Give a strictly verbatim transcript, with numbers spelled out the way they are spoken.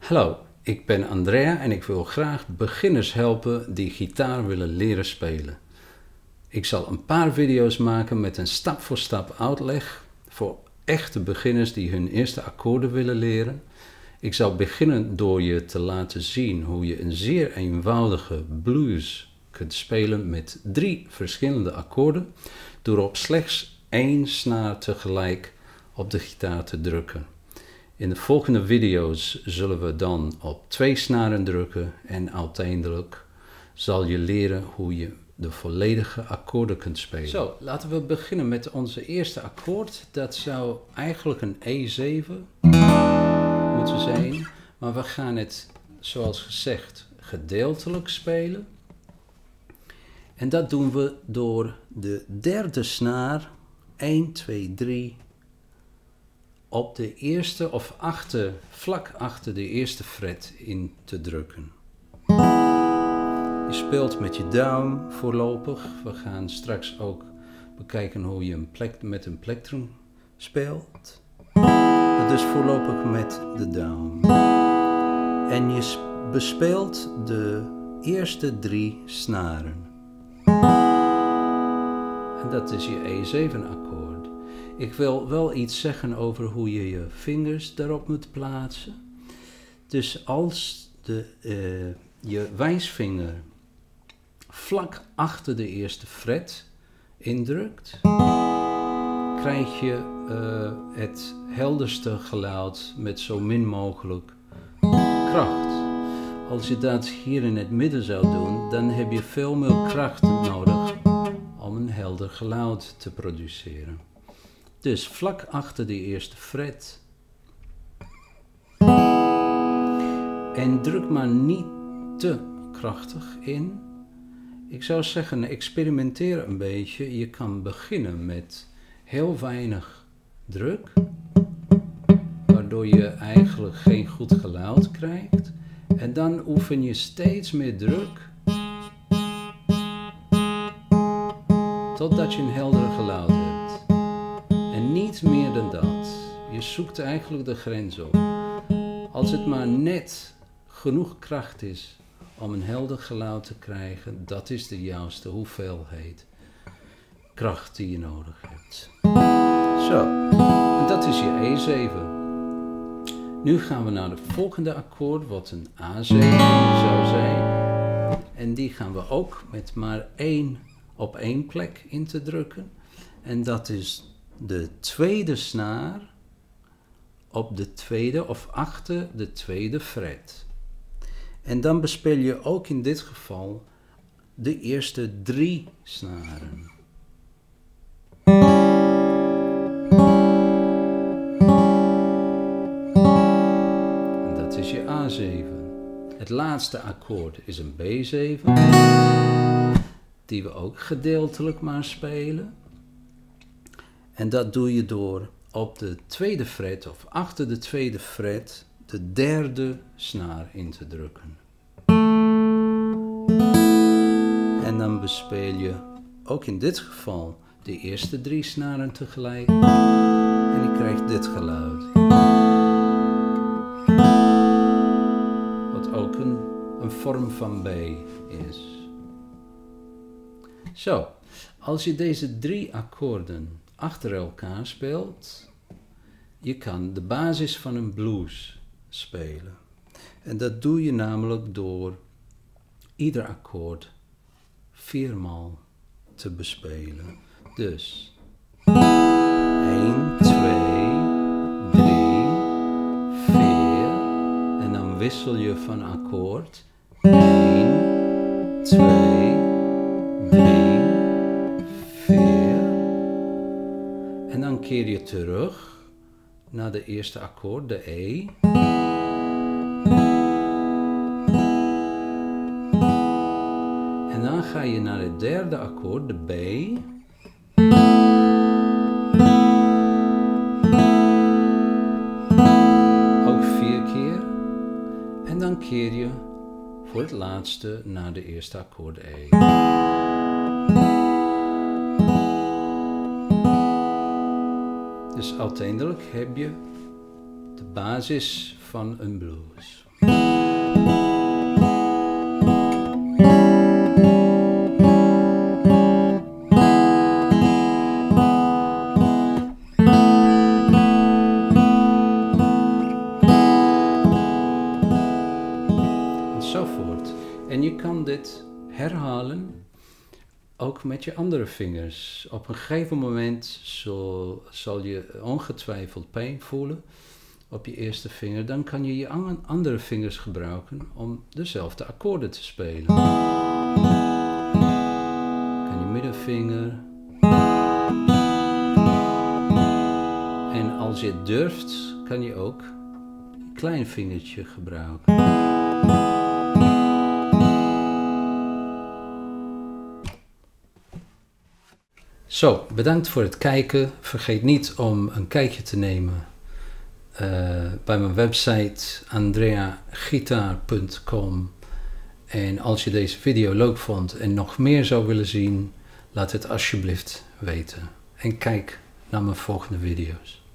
Hallo, ik ben Andrea en ik wil graag beginners helpen die gitaar willen leren spelen. Ik zal een paar video's maken met een stap voor stap uitleg voor echte beginners die hun eerste akkoorden willen leren. Ik zal beginnen door je te laten zien hoe je een zeer eenvoudige blues kunt spelen met drie verschillende akkoorden door op slechts één snaar tegelijk op de gitaar te drukken. In de volgende video's zullen we dan op twee snaren drukken en uiteindelijk zal je leren hoe je de volledige akkoorden kunt spelen. Zo, laten we beginnen met onze eerste akkoord. Dat zou eigenlijk een E zeven moeten zijn, maar we gaan het, zoals gezegd, gedeeltelijk spelen. En dat doen we door de derde snaar, één, twee, drie, op de eerste of achter, vlak achter de eerste fret in te drukken. Je speelt met je duim voorlopig. We gaan straks ook bekijken hoe je een plek, met een plektrum speelt. Dus voorlopig met de duim. En je bespeelt de eerste drie snaren. En dat is je E zeven akkoord. Ik wil wel iets zeggen over hoe je je vingers daarop moet plaatsen. Dus als de, uh, je wijsvinger vlak achter de eerste fret indrukt, krijg je uh, het helderste geluid met zo min mogelijk kracht. Als je dat hier in het midden zou doen, dan heb je veel meer kracht nodig om een helder geluid te produceren. Dus vlak achter de eerste fret. En druk maar niet te krachtig in. Ik zou zeggen, experimenteer een beetje. Je kan beginnen met heel weinig druk, waardoor je eigenlijk geen goed geluid krijgt. En dan oefen je steeds meer druk, totdat je een helder geluid hebt. En niet meer dan dat. Je zoekt eigenlijk de grens op. Als het maar net genoeg kracht is om een helder geluid te krijgen, dat is de juiste hoeveelheid kracht die je nodig hebt. Zo, en dat is je E zeven. Nu gaan we naar het volgende akkoord, wat een A zeven zou zijn. En die gaan we ook met maar één op één plek in te drukken. En dat is de tweede snaar op de tweede of achter de tweede fret. En dan bespeel je ook in dit geval de eerste drie snaren. En dat is je A zeven. Het laatste akkoord is een B zeven, die we ook gedeeltelijk maar spelen. En dat doe je door op de tweede fret of achter de tweede fret de derde snaar in te drukken. En dan bespeel je ook in dit geval de eerste drie snaren tegelijk. En je krijgt dit geluid. Wat ook een, een vorm van B is. Zo, als je deze drie akkoorden achter elkaar speelt, je kan de basis van een blues spelen. En dat doe je namelijk door ieder akkoord viermaal te bespelen. Dus één, twee, drie, vier. En dan wissel je van akkoord. één, twee, drie, vier. En dan keer je terug naar de eerste akkoord, de E. En dan ga je naar het derde akkoord, de B. Ook vier keer. En dan keer je voor het laatste naar de eerste akkoord E. Dus uiteindelijk heb je de basis van een blues. Enzovoort. En je kan dit herhalen ook met je andere vingers. Op een gegeven moment zal, zal je ongetwijfeld pijn voelen op je eerste vinger. Dan kan je je andere vingers gebruiken om dezelfde akkoorden te spelen. Kan je middenvinger. En als je durft, kan je ook je klein vingertje gebruiken. Zo, bedankt voor het kijken. Vergeet niet om een kijkje te nemen uh, bij mijn website andrea gitaar punt com. En als je deze video leuk vond en nog meer zou willen zien, laat het alsjeblieft weten. En kijk naar mijn volgende video's.